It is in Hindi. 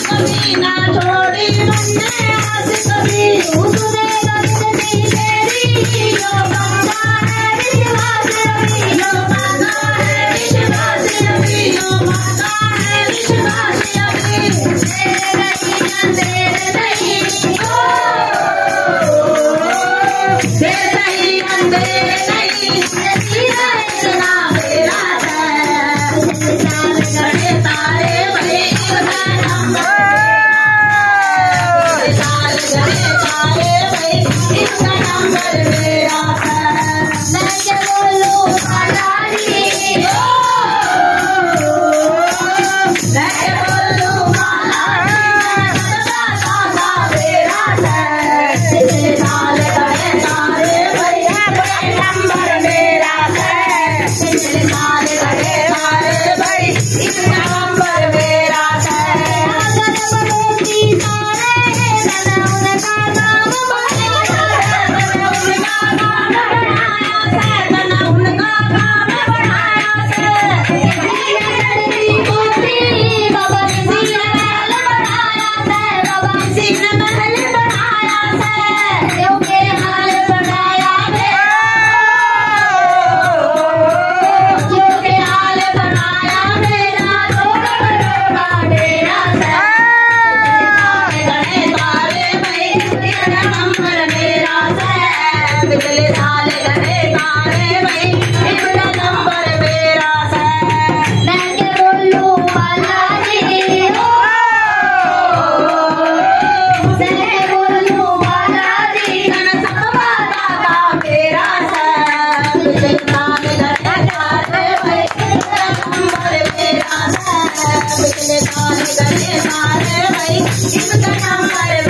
कभी ना छोड़ी मैंने आस कभी उसने रखी तेरी जो बाबा है विश्वास रखी जो बाबा है विश्वास रखी जो बाबा है विश्वास रखी तेरे नहीं ओ तेरे नहीं अंधेरे नहीं तेरा इतना मेरा है चाल करे तारे बड़े पिछले साल गए सारे भाई इसका नंबर